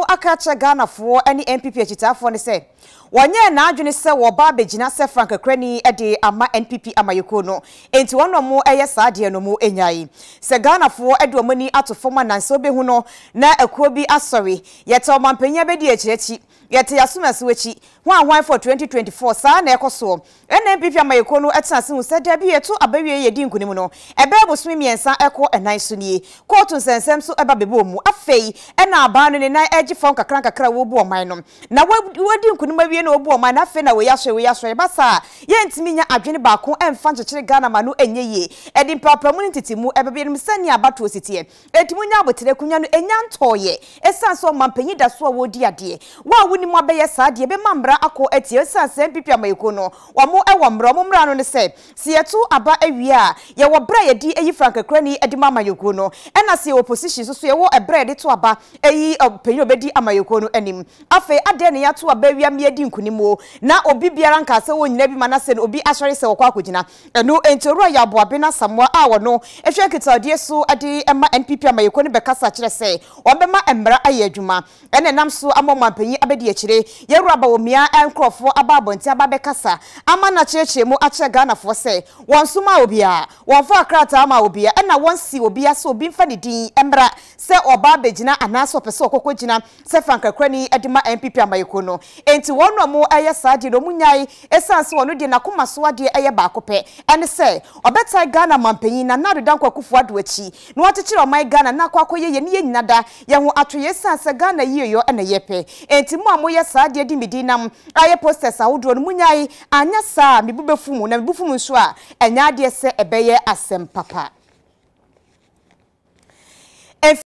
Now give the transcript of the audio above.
akacha Ghana for any NPP achitafo ne say wanye na adwene se wo ba begina se Frank Krani de ama NPP amayeko no enti wono mo eye saade no mo enyai se Ghana for de omani atofoma nanse obehu no na akuo bi asori yete omampanya bedi echirechi yete yasumase wechi hwan for 2024 saa na ekoso NPP amayeko no etenase hu se da bi yeto abawie yedi nkunim no ebe bosumi miensa eko enan so nie court nsensem so eba bebo mu afei ena aba no ne nan agi fon kakra wo bu oman no na wadi nkunim awie na obu oman afei na we yaswe basa ye ntimi nya adwene baako emfa nkyekere Ghana ma no enyeye edi papamu ntitimu ebebe nim sani abatoositie etimu nya abotere kunya no enya ntoye esanso mampanyi da so wodi ade wa wuni mu abeye saade be mambra akọ etie esanse NPP amayeko no wamo ewo mra no ne se si yeto aba awie a ye wo bra ye di eyi Frank Krani edi amayeko no ena se opposition so ye wo ebra de to aba eyi panyi obedi amayeko no anim afei ade ne ya to aba awia me edi nkunimo na obi biara nka se wo nyina bi manase no obi asori se wokwa akogina eno entoro ya boabe na samwa a wono ehwe kitade so ade ema NPP amayeko no bekasa kire se obema emra aye adwuma ene nam so amomampanyi abedi akire yeru Bawumia enkrofo ababonti ababekasa ama na cheche mu ache Ghana fo se wonsuma obia wonfo akrata ama obia ena wonsi obia so obi mfa ne din emra se oba begina anaso pese okokogina se Frank Krani edima NPP amayeko no enti wono mo eye saade no munyai esanse wono de nakoma so ade eye baakope ene se obetai Ghana mampanyi na nado danko akufo ado achi no watekire omai Ghana na kwakoye ye ne nyinada ye ho atoye sanse Ghana yiyo ene yepe enti mo amoye saade di midinam aye posters awodro no munyai anya sa mebubefumu na mebufumu nso a enya ade se ebeye asem papa